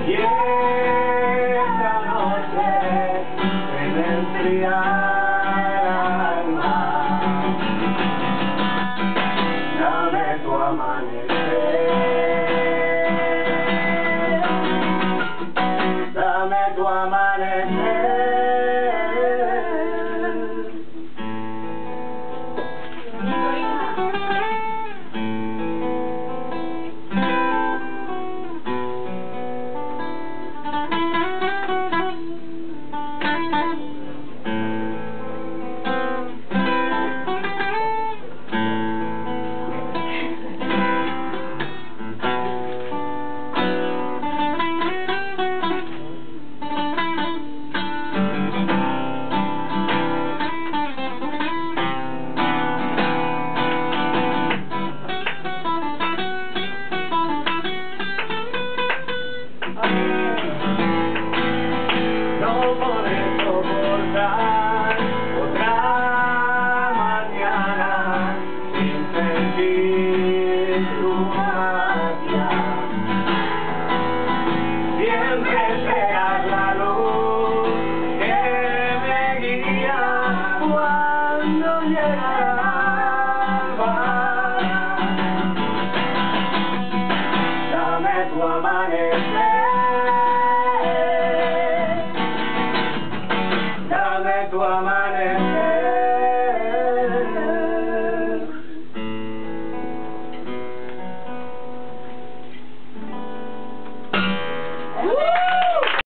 Y esta noche se me enfriará el mar. Dame tu amanecer, dame tu amanecer. No podré soportar otra mañana sin sentir tu magia. Siempre serás la luz que me guía cuando llega el alba. Dame tu amanecer, dame tu amanecer.